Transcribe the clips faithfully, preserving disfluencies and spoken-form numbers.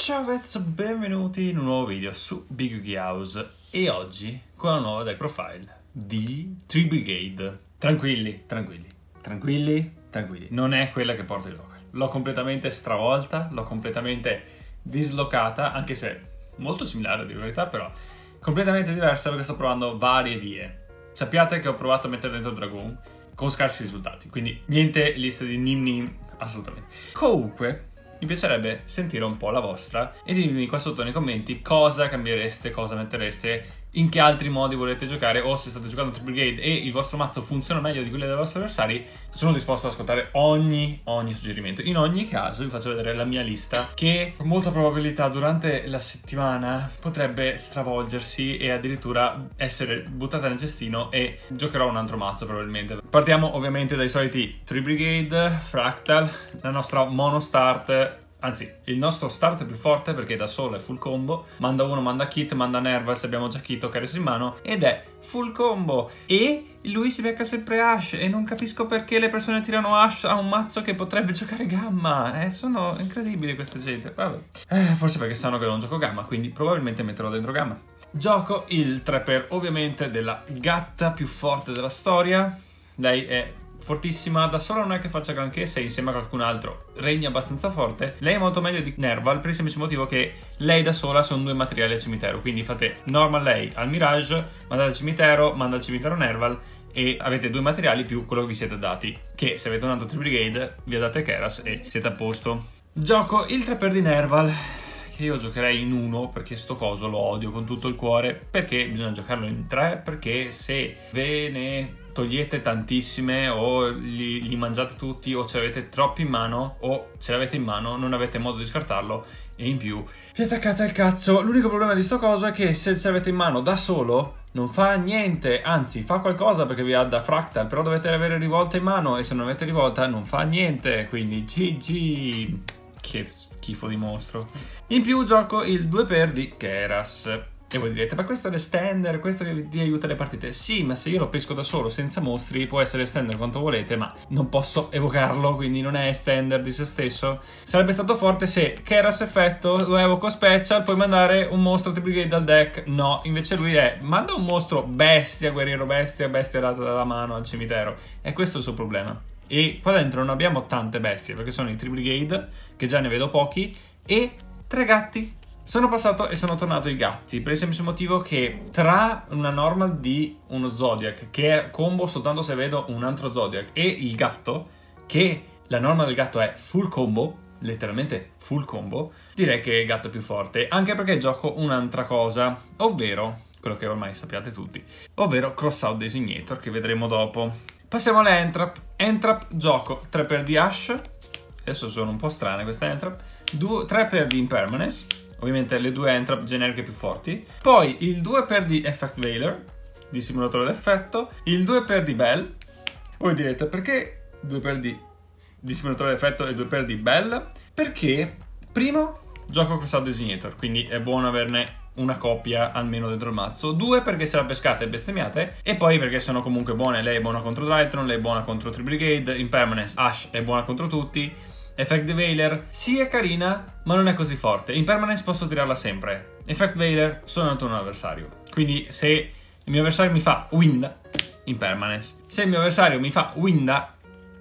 Ciao Vez, benvenuti in un nuovo video su Big Yugi House e oggi con una nuova deck profile di Tree Brigade. Tranquilli, tranquilli, tranquilli, tranquilli, non è quella che porta il local. L'ho completamente stravolta, l'ho completamente dislocata, anche se molto similare a dire la verità, però completamente diversa perché sto provando varie vie. Sappiate che ho provato a mettere dentro Dragoon con scarsi risultati, quindi niente liste di nim nim, assolutamente. Comunque mi piacerebbe sentire un po' la vostra e ditemi qua sotto nei commenti cosa cambiereste, cosa mettereste, in che altri modi volete giocare, o se state giocando Tree Brigade e il vostro mazzo funziona meglio di quelli dei vostri avversari. Sono disposto ad ascoltare ogni, ogni suggerimento. In ogni caso vi faccio vedere la mia lista che con molta probabilità durante la settimana potrebbe stravolgersi e addirittura essere buttata nel cestino e giocherò un altro mazzo probabilmente. Partiamo ovviamente dai soliti Tree Brigade, Fractal, la nostra mono start. Anzi, il nostro start più forte perché da solo è full combo, manda uno, manda Kit, manda Nerval se abbiamo già Kit o Keris in mano ed è full combo e lui si becca sempre Ash e non capisco perché le persone tirano Ash a un mazzo che potrebbe giocare Gamma, eh, sono incredibili queste gente, vabbè. Eh, forse perché sanno che non gioco Gamma, quindi probabilmente metterò dentro Gamma. Gioco il tre per ovviamente della gatta più forte della storia, lei è fortissima, da sola non è che faccia granché, se insieme a qualcun altro regna abbastanza forte. Lei è molto meglio di Nerval per il semplice motivo che lei da sola sono due materiali al cimitero, quindi fate normal lei al Mirage, mandate al cimitero, manda al cimitero Nerval e avete due materiali più quello che vi siete dati, che se avete un altro Tree Brigade vi date Keras e siete a posto. Gioco il tre per di Nerval, che io giocherei in uno perché sto coso lo odio con tutto il cuore, perché bisogna giocarlo in tre, perché se ve ne togliete tantissime o li, li mangiate tutti o ce l'avete troppi in mano o ce l'avete in mano non avete modo di scartarlo e in più vi attaccate al cazzo. L'unico problema di sto coso è che se ce l'avete in mano da solo non fa niente, anzi fa qualcosa perché vi ha da Fractal, però dovete avere rivolta in mano e se non avete rivolta non fa niente, quindi G G. Che schifo di mostro. In più gioco il due per di Keras. E voi direte, ma questo è l'estender, questo che vi aiuta le partite. Sì, ma se io lo pesco da solo, senza mostri, può essere estender quanto volete, ma non posso evocarlo, quindi non è estender di se stesso. Sarebbe stato forte se Keras effetto, lo evoco special, puoi mandare un mostro Tree Brigade dal deck. No, invece lui è, manda un mostro bestia, guerriero bestia, bestia data dalla mano al cimitero. E questo è il suo problema. E qua dentro non abbiamo tante bestie, perché sono i Tree Brigade, che già ne vedo pochi, e tre gatti. Sono passato e sono tornato ai gatti, per il semplice motivo che tra una normal di uno Zodiac, che è combo soltanto se vedo un altro Zodiac, e il gatto, che la norma del gatto è full combo, letteralmente full combo, direi che il gatto è più forte, anche perché gioco un'altra cosa, ovvero, quello che ormai sappiate tutti, ovvero Crossout Designator, che vedremo dopo. Passiamo alle Entrap. Entrap gioco tre per di Ash, adesso sono un po' strane queste Entrap, tre per di Impermanence, ovviamente le due Entrap generiche più forti, poi il due per di Effect Veiler, di simulatore d'effetto, il due per di Bell. Voi direte, perché due per di, di simulatore d'effetto e due per di Bell? Perché, primo, gioco Crossout Designator, quindi è buono averne una coppia almeno dentro il mazzo. Due, perché se la pescate e bestemmiate, e poi perché sono comunque buone. Lei è buona contro Drytron, lei è buona contro Tree Brigade, Impermanence, Ash è buona contro tutti. Effect Veiler sì è carina, ma non è così forte. Impermanence posso tirarla sempre. Effect Veiler sono un turno avversario. Quindi se il mio avversario mi fa Wind, Impermanence. Se il mio avversario mi fa Winda,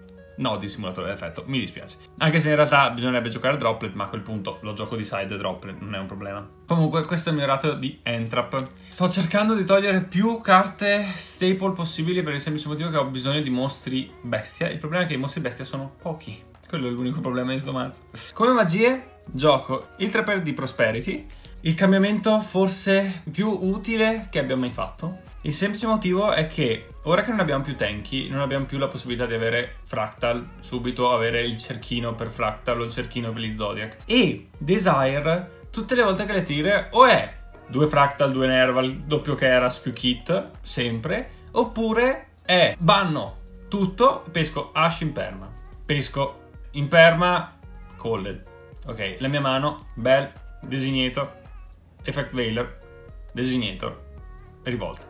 no di simulatore d'effetto, mi dispiace. Anche se in realtà bisognerebbe giocare Droplet, ma a quel punto lo gioco di side Droplet, non è un problema. Comunque questo è il mio ratio di Entrap. Sto cercando di togliere più carte staple possibili per il semplice motivo che ho bisogno di mostri bestia. Il problema è che i mostri bestia sono pochi. Quello è l'unico problema di sto mazzo. Come magie gioco il tre per di Prosperity, il cambiamento forse più utile che abbiamo mai fatto. Il semplice motivo è che ora che non abbiamo più tanky, non abbiamo più la possibilità di avere Fractal, subito avere il cerchino per Fractal o il cerchino per gli Zodiac. E Desire, tutte le volte che le tire, o è due Fractal, due Nerval, doppio Keras più Kit, sempre, oppure è banno tutto, pesco Ash in perma, pesco in perma Called. Ok, la mia mano, Bell, Designator, Effect Veiler, Designator, rivolta.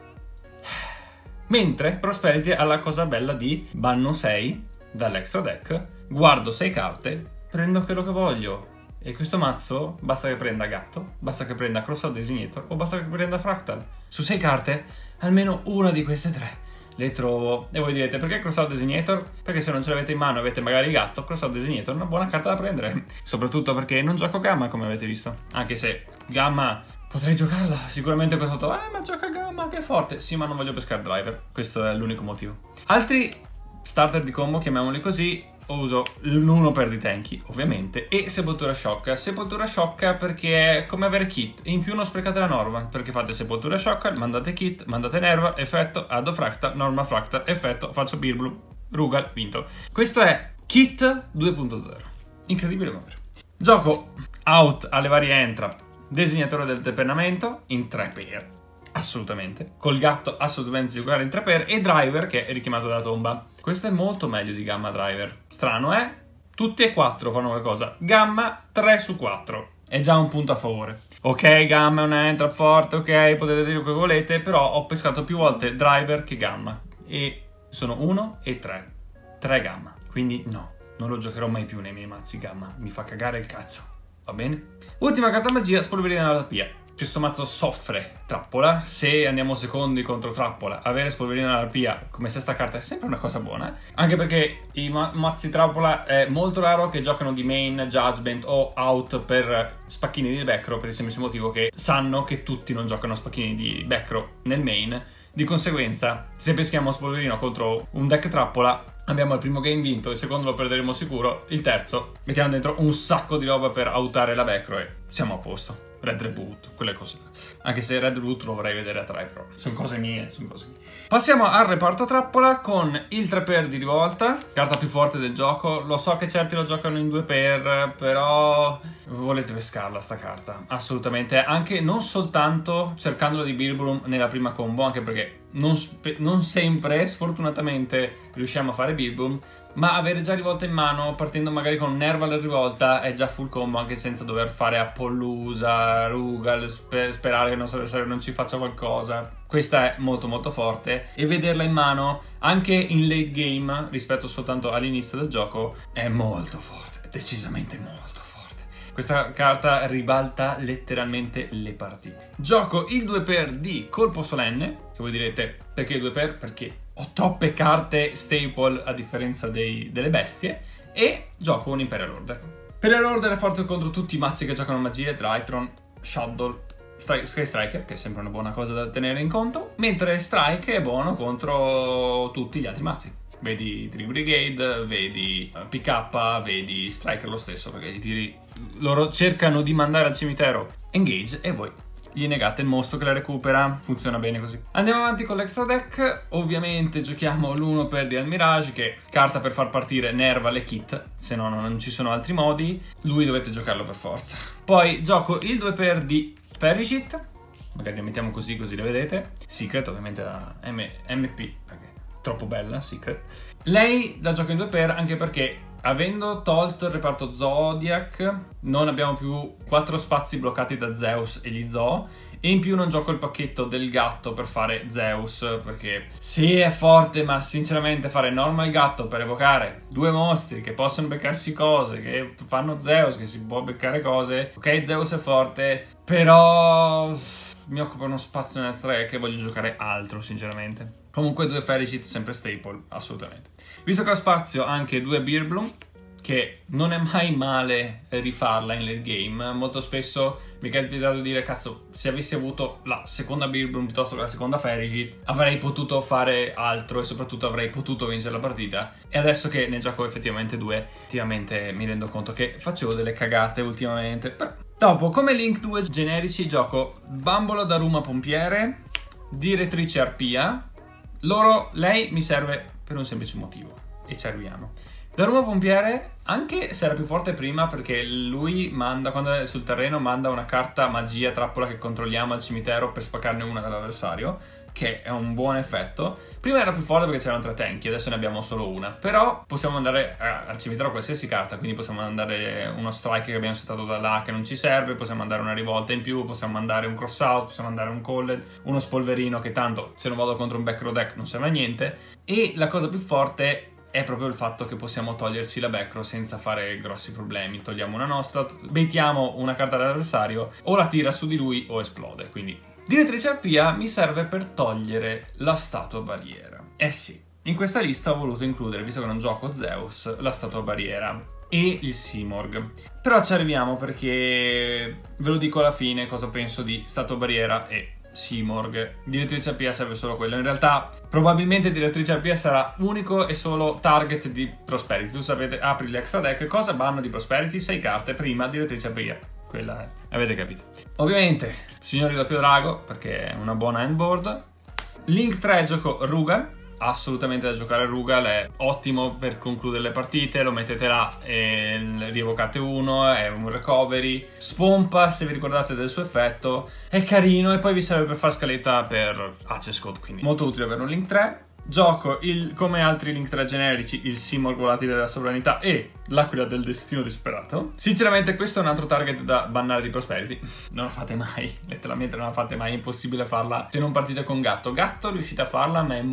Mentre Prosperity ha la cosa bella di banno sei dall'extra deck, guardo sei carte, prendo quello che voglio. E questo mazzo basta che prenda gatto, basta che prenda Crossout Designator o basta che prenda Fractal. Su sei carte, almeno una di queste tre le trovo. E voi direte, perché Crossout Designator? Perché se non ce l'avete in mano e avete magari gatto, Crossout Designator è una buona carta da prendere. Soprattutto perché non gioco Gamma, come avete visto. Anche se Gamma potrei giocarla, sicuramente qua sotto, eh ma gioca Gamma, che è forte. Sì, ma non voglio pescare Driver, questo è l'unico motivo. Altri starter di combo, chiamiamoli così, uso l'uno per di Tenki, ovviamente, e Sepoltura Shock. Sepoltura Shock perché è come avere Kit, e in più non sprecate la norma, perché fate Sepoltura Shock, mandate Kit, mandate Nerva, effetto, addo Fractal, norma Fractal, effetto, faccio Birblu, Rugal, vinto. Questo è Kit due punto zero. Incredibile ma vero. Gioco out alle varie entrap, Designatore del depennamento in tre per. Assolutamente. Col gatto assolutamente si giocare in tre per e Driver che è richiamato dalla tomba. Questo è molto meglio di Gamma Driver. Strano, eh? Tutti e quattro fanno qualcosa. Gamma tre su quattro. È già un punto a favore. Ok, Gamma è una entrap forte, ok, potete dire quello che volete, però ho pescato più volte Driver che Gamma. E sono uno e tre. tre Gamma. Quindi no, non lo giocherò mai più nei miei mazzi Gamma. Mi fa cagare il cazzo. Va bene? Ultima carta magia, Spolverina d'Arpia. Questo mazzo soffre trappola. Se andiamo secondi contro trappola, avere Spolverina d'Arpia come sesta carta è sempre una cosa buona, anche perché i ma mazzi trappola è molto raro che giocano di main, judgment o out per spacchini di backrow, per il semplice motivo che sanno che tutti non giocano spacchini di backrow nel main. Di conseguenza, se peschiamo Spolverino contro un deck trappola, abbiamo il primo game vinto, il secondo lo perderemo sicuro, il terzo mettiamo dentro un sacco di roba per outare la backrow e siamo a posto. Red Reboot, quelle cose. Anche se Red Reboot lo vorrei vedere a tre, però sono cose mie, sono cose mie. Passiamo al reparto trappola con il tre per di rivolta, carta più forte del gioco. Lo so che certi lo giocano in due per, però volete pescarla sta carta, assolutamente. Anche non soltanto cercandolo di Birbulum nella prima combo, anche perché non, non sempre, sfortunatamente, riusciamo a fare Birbulum, ma avere già rivolta in mano, partendo magari con Nerva alla rivolta, è già full combo anche senza dover fare Appollusa, Rugal, sper sperare che il nostro avversario non ci faccia qualcosa. Questa è molto molto forte e vederla in mano anche in late game rispetto soltanto all'inizio del gioco è molto forte, decisamente molto forte. Questa carta ribalta letteralmente le partite. Gioco il due per di Colpo Solenne, che voi direte perché il due per? Perché ho troppe carte staple a differenza dei, delle bestie, e gioco un Imperial Order. Imperial Order è forte contro tutti i mazzi che giocano magie, Drytron, Shadow, Stri Sky Striker, che è sempre una buona cosa da tenere in conto, mentre Strike è buono contro tutti gli altri mazzi. Vedi Tree Brigade, vedi P K, vedi Striker lo stesso, perché gli tiri, loro cercano di mandare al cimitero Engage e voi gli negate il mostro che la recupera. Funziona bene così. Andiamo avanti con l'extra deck. Ovviamente giochiamo l'uno per di Almirage, che è carta per far partire Nerva le kit, se no non ci sono altri modi. Lui dovete giocarlo per forza. Poi gioco il due per di Perishit, magari le mettiamo così così le vedete. Secret ovviamente da M P, perché è troppo bella Secret. Lei la gioco in due per anche perché, avendo tolto il reparto Zodiac, non abbiamo più quattro spazi bloccati da Zeus e gli Zoo, e in più non gioco il pacchetto del gatto per fare Zeus, perché sì è forte, ma sinceramente fare normal gatto per evocare due mostri che possono beccarsi cose, che fanno Zeus, che si può beccare cose, ok Zeus è forte, però mi occupa uno spazio nella strada che voglio giocare altro sinceramente. Comunque due Fericit sempre staple, assolutamente. Visto che ho spazio anche due Birbulum, che non è mai male rifarla in late game. Molto spesso mi è capitato di dire, cazzo, se avessi avuto la seconda Birbulum piuttosto che la seconda Fericit, avrei potuto fare altro e soprattutto avrei potuto vincere la partita. E adesso che ne gioco effettivamente due, effettivamente mi rendo conto che facevo delle cagate ultimamente. Però dopo, come Link due generici, gioco Bambola Daruma Pompiere, Direttrice Arpia. Loro, lei mi serve per un semplice motivo, e ci arriviamo. Daruma Pompiere, anche se era più forte prima, perché lui manda, quando è sul terreno, manda una carta magia trappola che controlliamo al cimitero per spaccarne una dall'avversario, che è un buon effetto. Prima era più forte perché c'erano tre tanky, adesso ne abbiamo solo una. Però possiamo andare al cimitero qualsiasi carta, quindi possiamo mandare uno strike che abbiamo settato da là che non ci serve, possiamo mandare una rivolta in più, possiamo mandare un cross out, possiamo mandare un called, uno spolverino che tanto se non vado contro un back row deck non serve a niente. E la cosa più forte, è proprio il fatto che possiamo toglierci la back row senza fare grossi problemi. Togliamo una nostra, baitiamo una carta dell'avversario, o la tira su di lui o esplode. Quindi Direttrice Arpia mi serve per togliere la statua barriera. Eh sì, in questa lista ho voluto includere, visto che non gioco Zeus, la statua barriera e il Simorgh. Però ci arriviamo perché ve lo dico alla fine cosa penso di statua barriera e Simorgh. Direttrice Arpia serve solo quello. In realtà probabilmente Direttrice Arpia sarà unico e solo target di Prosperity. Tu sapete, apri l'extra deck, cosa banno di Prosperity? sei carte, prima Direttrice Arpia. Quella è, avete capito. Ovviamente Signori Doppio Drago, perché è una buona handboard. Link tre gioco Rugal, assolutamente da giocare Rugal, è ottimo per concludere le partite, lo mettete là e rievocate uno, è un recovery, spompa se vi ricordate del suo effetto, è carino e poi vi serve per fare scaletta per Access Code, quindi molto utile avere un Link tre. Gioco, il, come altri Link tre generici, il Simorgh Volatile della Sovranità e l'Aquila del Destino Disperato. Sinceramente questo è un altro target da bannare di Prosperity. Non la fate mai, letteralmente non la fate mai, è impossibile farla se non partite con Gatto. Gatto riuscite a farla, ma è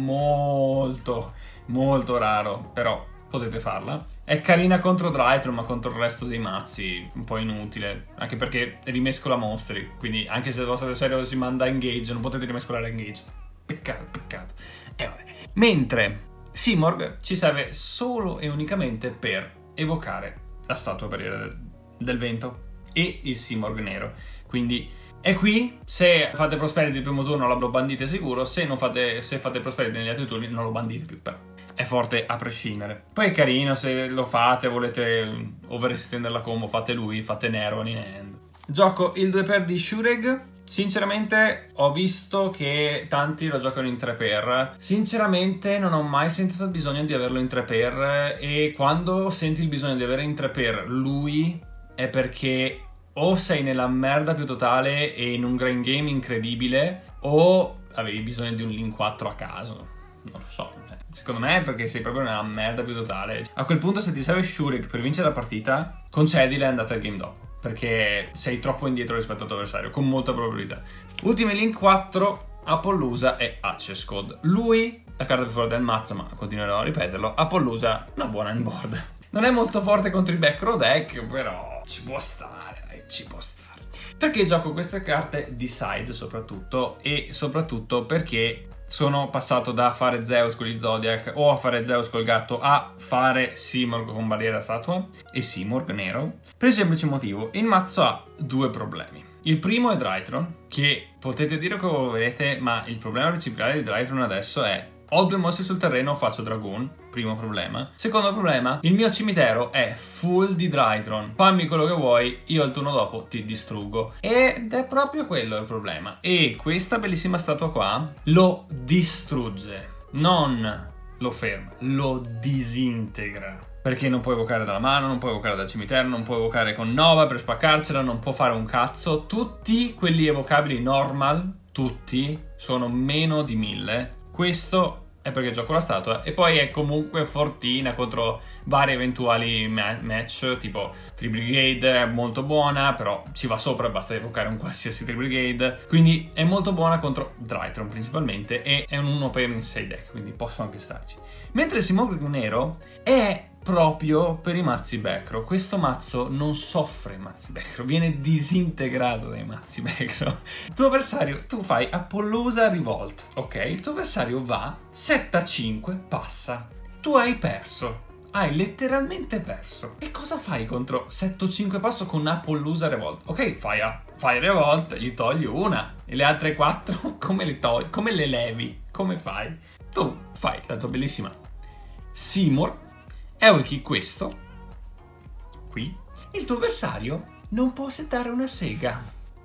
molto, molto raro, però potete farla. È carina contro Drytron, ma contro il resto dei mazzi un po' inutile, anche perché rimescola mostri, quindi anche se il vostro avversario si manda engage non potete rimescolare engage. Peccato, peccato. E vabbè. Mentre Simorgh ci serve solo e unicamente per evocare la statua barriera del, del vento e il Simorgh nero. Quindi è qui, se fate Prosperity il primo turno lo bandite sicuro, se non fate, se fate Prosperity negli altri turni non lo bandite più, però è forte a prescindere. Poi è carino se lo fate, volete overestendere la combo, fate lui, fate nero in hand. Gioco il due per di Shureg. Sinceramente ho visto che tanti lo giocano in tre per. Sinceramente non ho mai sentito il bisogno di averlo in tre per, e quando senti il bisogno di avere in tre per lui è perché o sei nella merda più totale e in un grind game incredibile, o avevi bisogno di un Link quattro a caso. Non lo so, secondo me è perché sei proprio nella merda più totale. A quel punto se ti serve Shureg per vincere la partita, concedile e andate al game dopo, perché sei troppo indietro rispetto al tuo avversario, con molta probabilità. Ultimi Link quattro, Apollousa e Access Code. Lui, la carta più forte del mazzo, ma continuerò a ripeterlo, Apollousa, una buona handboard. Non è molto forte contro i back row deck, però ci può stare, dai, ci può stare. Perché gioco queste carte di side soprattutto, e soprattutto perché sono passato da fare Zeus con gli Zodiac o a fare Zeus col gatto a fare Simorgh con barriera statua e Simorgh nero, per il semplice motivo: il mazzo ha due problemi. Il primo è Drytron, che potete dire come volete, ma il problema principale di Drytron adesso è: ho due mostri sul terreno, faccio Dragoon, primo problema. Secondo problema, il mio cimitero è full di Drytron. Fammi quello che vuoi, io il turno dopo ti distruggo. Ed è proprio quello il problema. E questa bellissima statua qua lo distrugge. Non lo ferma, lo disintegra. Perché non può evocare dalla mano, non può evocare dal cimitero, non può evocare con Nova per spaccarcela, non può fare un cazzo. Tutti quelli evocabili normal, tutti, sono meno di mille. Questo è perché gioco la statua, e poi è comunque fortina contro vari eventuali ma match, tipo Tri-Brigade è molto buona, però ci va sopra, basta evocare un qualsiasi Tri-Brigade, quindi è molto buona contro Drytron principalmente, e è un uno per in sei deck, quindi posso anche starci. Mentre Simorgh nero è proprio per i mazzi back row. Questo mazzo non soffre i mazzi back row, viene disintegrato dai mazzi back row. Il tuo avversario, tu fai Apollousa Revolt, ok? Il tuo avversario va sette a cinque, passa. Tu hai perso, hai letteralmente perso. E cosa fai contro sette a cinque passo con Apollousa Revolt? Ok, fai, a, fai Revolt, gli togli una, e le altre quattro come le togli? Come le levi? Come fai? Tu fai la tua bellissima Simorgh, evochi questo qui, il tuo avversario non può settare una sega.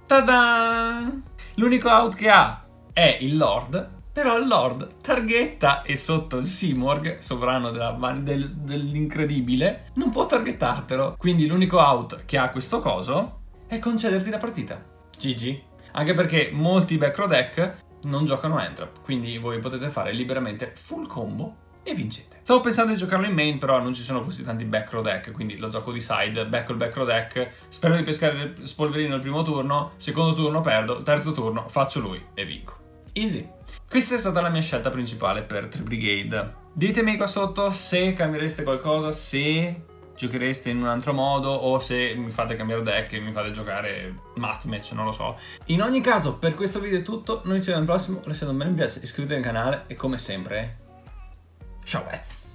Ta-da! L'unico out che ha è il Lord, però il Lord targetta, e sotto il Simorgh, sovrano del, dell'incredibile, non può targettartelo. Quindi l'unico out che ha questo coso è concederti la partita. G G. Anche perché molti back row deck non giocano Entrap, quindi voi potete fare liberamente full combo e vincete. Stavo pensando di giocarlo in main, però non ci sono così tanti back row deck, quindi lo gioco di side, back col back row deck, spero di pescare il spolverino il primo turno, secondo turno perdo, terzo turno faccio lui e vinco. Easy. Questa è stata la mia scelta principale per Tri-Brigade. Ditemi qua sotto se cambiereste qualcosa, se giochereste in un altro modo o se mi fate cambiare deck e mi fate giocare mat match, non lo so. In ogni caso, per questo video è tutto, noi ci vediamo al prossimo, lasciate un bel mi piace, iscrivetevi al canale e come sempre, ciao!